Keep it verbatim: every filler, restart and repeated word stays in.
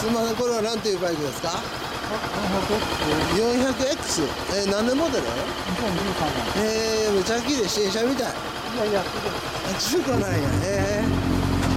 すみません、これは何というバイクですか？ よんひゃくエックス。 よんひゃくエックス。えー、何年モデル？ にせんじゅうさんねん。 えー、めちゃ綺麗、新車みたい。 いやいや、すごい。 あ、中古なんや。えー